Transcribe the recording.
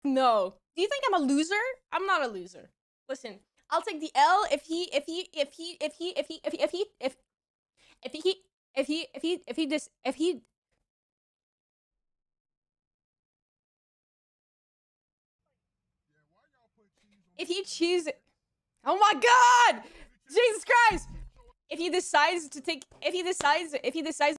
No. Do you think I'm a loser? I'm not a loser. Listen, I'll take the L if he chooses. Oh my god! Jesus Christ! If he decides